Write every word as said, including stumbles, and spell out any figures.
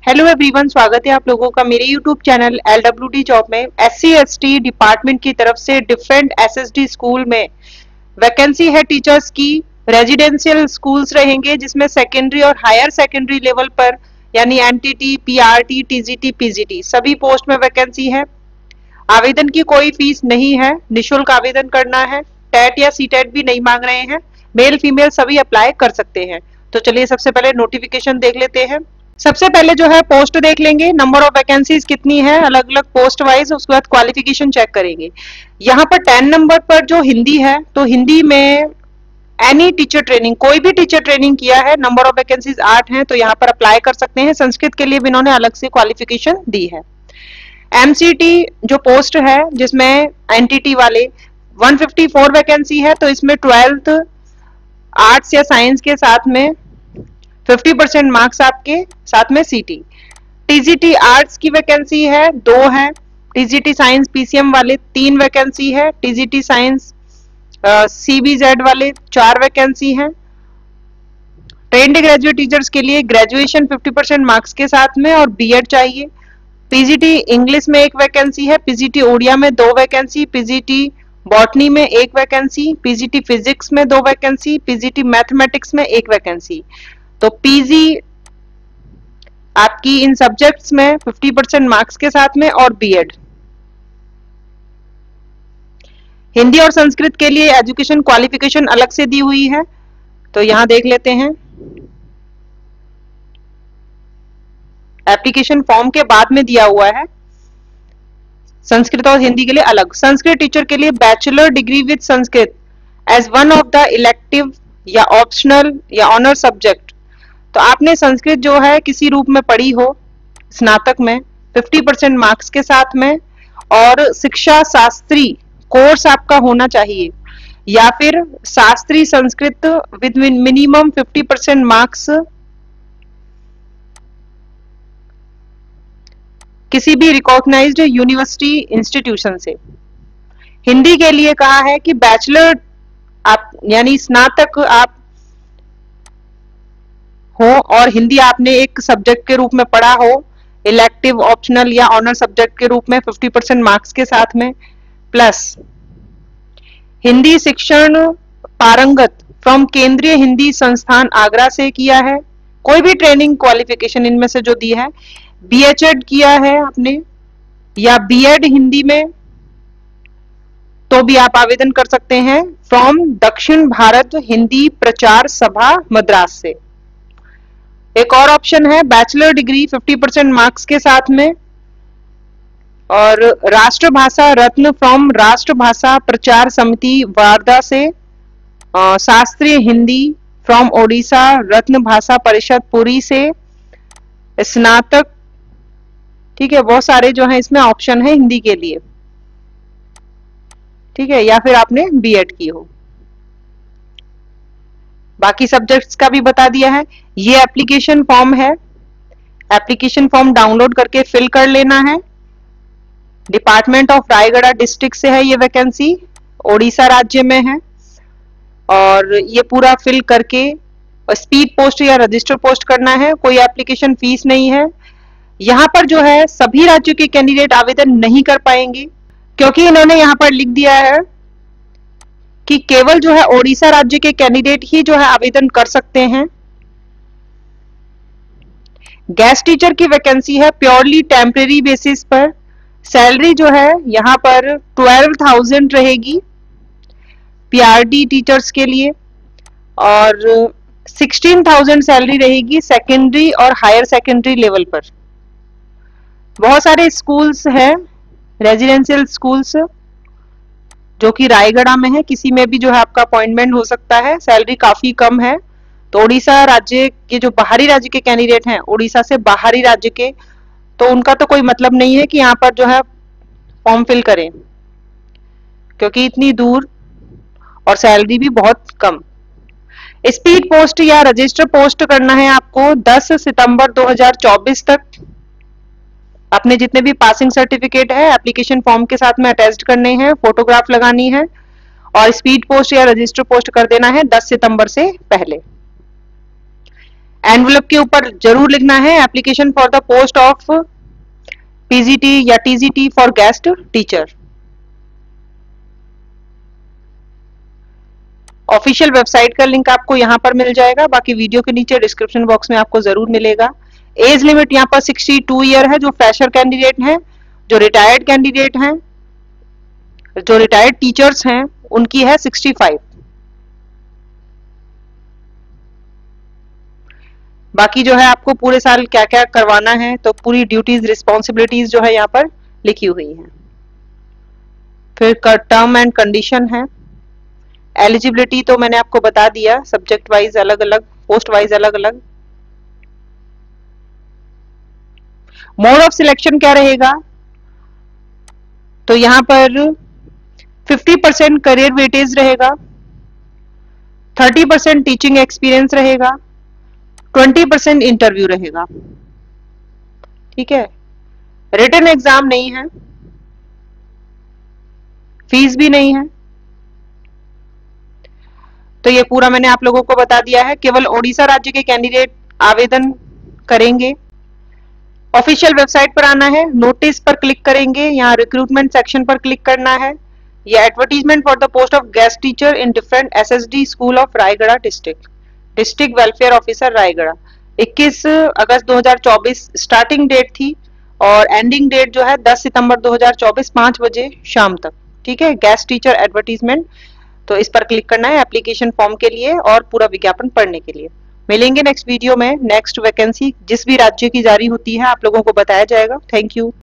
Hello everyone, स्वागत है आप लोगों का मेरे YouTube channel L W D job में। S C S T department की तरफ से different S S D school में वैकेंसी है टीचर्स की। रेजिडेंशियल स्कूल्स रहेंगे जिसमें सेकेंडरी और हायर सेकेंडरी लेवल पर यानी N T T, P R T, T G T, P G T सभी पोस्ट में वैकेंसी है। आवेदन की कोई फीस नहीं है, निशुल्क आवेदन करना है। टेट या सी टेट भी नहीं मांग रहे हैं। मेल फीमेल सभी अप्लाई कर सकते हैं। तो चलिए सबसे पहले नोटिफिकेशन देख लेते हैं। सबसे पहले जो है पोस्ट देख लेंगे, नंबर ऑफ वैकेंसीज कितनी है अलग अलग पोस्ट वाइज, उसके बाद क्वालिफिकेशन चेक करेंगे। यहाँ पर टेन नंबर पर जो हिंदी है, तो हिंदी में एनी टीचर ट्रेनिंग, कोई भी टीचर ट्रेनिंग किया है, नंबर ऑफ वैकेंसीज आठ हैं, तो यहाँ पर अप्लाई कर सकते हैं। संस्कृत के लिए भी इन्होंने अलग से क्वालिफिकेशन दी है। एम सी टी जो पोस्ट है जिसमें एन टी टी वाले एक सौ चौवन वैकेंसी है, तो इसमें ट्वेल्थ आर्ट्स या साइंस के साथ में पचास परसेंट मार्क्स आपके साथ में सीटी। टीजीटी आर्ट्स की वैकेंसी है, दो है। टीजीटी साइंस पीसीएम वाले तीन वैकेंसी है। टीजीटी साइंस सीबीजेड वाले चार वैकेंसी है। ट्रेंड ग्रेजुएट टीचर्स के लिए ग्रेजुएशन पचास परसेंट मार्क्स के साथ में और बीएड चाहिए। पीजीटी इंग्लिश में एक वैकेंसी है। पीजीटी ओडिया में दो वैकेंसी। पीजीटी बॉटनी में एक वैकेंसी। पीजीटी फिजिक्स में दो वैकेंसी। पीजीटी मैथमेटिक्स में एक वैकेंसी। तो पीजी आपकी इन सब्जेक्ट्स में पचास परसेंट मार्क्स के साथ में और बीएड। हिंदी और संस्कृत के लिए एजुकेशन क्वालिफिकेशन अलग से दी हुई है, तो यहां देख लेते हैं। एप्लीकेशन फॉर्म के बाद में दिया हुआ है। संस्कृत और हिंदी के लिए अलग। संस्कृत टीचर के लिए bachelor degree with Sanskrit as one of the elective या ऑप्शनल या ऑनर सब्जेक्ट। तो आपने संस्कृत जो है किसी रूप में पढ़ी हो स्नातक में पचास परसेंट मार्क्स के साथ में, और शिक्षा शास्त्री कोर्स आपका होना चाहिए, या फिर शास्त्री संस्कृत विद मिनिमम पचास परसेंट मार्क्स किसी भी रिकॉग्नाइज्ड यूनिवर्सिटी इंस्टीट्यूशन से। हिंदी के लिए कहा है कि बैचलर आप यानी स्नातक आप हो और हिंदी आपने एक सब्जेक्ट के रूप में पढ़ा हो, इलेक्टिव ऑप्शनल या ऑनर सब्जेक्ट के रूप में पचास परसेंट मार्क्स के साथ में, प्लस हिंदी शिक्षण पारंगत फ्रॉम केंद्रीय हिंदी संस्थान आगरा से किया है। कोई भी ट्रेनिंग क्वालिफिकेशन इनमें से जो दी है, बीएचएड किया है आपने या बीएड हिंदी में, तो भी आप आवेदन कर सकते हैं फ्रॉम दक्षिण भारत हिंदी प्रचार सभा मद्रास से। एक और ऑप्शन है बैचलर डिग्री पचास परसेंट मार्क्स के साथ में, और राष्ट्रभाषा रत्न फ्रॉम राष्ट्रभाषा प्रचार समिति वार्धा से, शास्त्रीय हिंदी फ्रॉम ओडिशा रत्न भाषा परिषद पुरी से, स्नातक। ठीक है, बहुत सारे जो है इसमें ऑप्शन है हिंदी के लिए। ठीक है, या फिर आपने बीएड की हो। बाकी सब्जेक्ट्स का भी बता दिया है। ये एप्लीकेशन फॉर्म है, एप्लीकेशन फॉर्म डाउनलोड करके फिल कर लेना है। डिपार्टमेंट ऑफ रायगढ़ डिस्ट्रिक्ट से है ये वैकेंसी, ओडिशा राज्य में है। और ये पूरा फिल करके स्पीड पोस्ट या रजिस्टर पोस्ट करना है। कोई एप्लीकेशन फीस नहीं है। यहाँ पर जो है सभी राज्यों के कैंडिडेट आवेदन नहीं कर पाएंगे, क्योंकि इन्होंने यहाँ पर लिख दिया है कि केवल जो है ओडिशा राज्य के कैंडिडेट ही जो है आवेदन कर सकते हैं। गेस्ट टीचर की वैकेंसी है प्योरली टेम्परेरी बेसिस पर। सैलरी जो है यहाँ पर ट्वेल्व थाउजेंड रहेगी पीआरडी टीचर्स के लिए, और सिक्सटीन थाउजेंड सैलरी रहेगी सेकेंडरी और हायर सेकेंडरी लेवल पर। बहुत सारे स्कूल्स हैं रेजिडेंशियल स्कूल्स जो कि रायगढ़ में है, किसी में भी जो है आपका अपॉइंटमेंट हो सकता है। सैलरी काफी कम है। तो उड़ीसा राज्य के जो बाहरी राज्य के कैंडिडेट हैं, उड़ीसा से बाहरी राज्य के, तो उनका तो कोई मतलब नहीं है कि यहाँ पर जो है फॉर्म फिल करें, क्योंकि इतनी दूर और सैलरी भी बहुत कम। स्पीड पोस्ट या रजिस्टर पोस्ट करना है आपको दस सितंबर दो हज़ार चौबीस तक। अपने जितने भी पासिंग सर्टिफिकेट है एप्लीकेशन फॉर्म के साथ में अटैच्ड करने हैं, फोटोग्राफ लगानी है, और स्पीड पोस्ट या रजिस्टर पोस्ट कर देना है दस सितंबर से पहले। एनवलप के ऊपर जरूर लिखना है application for the post of PGT या TGT for guest teacher. Official website का लिंक आपको यहाँ पर मिल जाएगा, बाकी वीडियो के नीचे डिस्क्रिप्शन बॉक्स में आपको जरूर मिलेगा। एज लिमिट यहाँ पर सिक्सटी टू ईयर है जो फ्रेशर कैंडिडेट हैं, जो रिटायर्ड कैंडिडेट हैं, जो रिटायर्ड टीचर्स हैं उनकी है सिक्सटी फाइव। बाकी जो है आपको पूरे साल क्या क्या करवाना है तो पूरी ड्यूटीज रिस्पॉन्सिबिलिटीज जो है यहाँ पर लिखी हुई है। फिर टर्म एंड कंडीशन है। एलिजिबिलिटी तो मैंने आपको बता दिया, सब्जेक्ट वाइज अलग अलग, पोस्ट वाइज अलग अलग। मोड ऑफ सिलेक्शन क्या रहेगा, तो यहां पर फिफ्टी परसेंट करियर वेटेज रहेगा, थर्टी परसेंट टीचिंग एक्सपीरियंस रहेगा, ट्वेंटी परसेंट इंटरव्यू रहेगा। ठीक है, रिटन एग्जाम नहीं है, फीस भी नहीं है। तो ये पूरा मैंने आप लोगों को बता दिया है। केवल ओडिशा राज्य के कैंडिडेट आवेदन करेंगे। ऑफिशियल वेबसाइट पर आना है, नोटिस पर क्लिक करेंगे, यहाँ रिक्रूटमेंट सेक्शन पर क्लिक करना है। ये advertisement for the post of guest teacher in different SSD school of Raigarh district, district welfare officer Raigarh. इक्कीस अगस्त दो हज़ार चौबीस स्टार्टिंग डेट थी और एंडिंग डेट जो है दस सितंबर दो हज़ार चौबीस पांच बजे शाम तक। ठीक है, गेस्ट टीचर एडवर्टीजमेंट, तो इस पर क्लिक करना है एप्लीकेशन फॉर्म के लिए और पूरा विज्ञापन पढ़ने के लिए। मिलेंगे नेक्स्ट वीडियो में। नेक्स्ट वैकेंसी जिस भी राज्य की जारी होती है आप लोगों को बताया जाएगा। Thank you.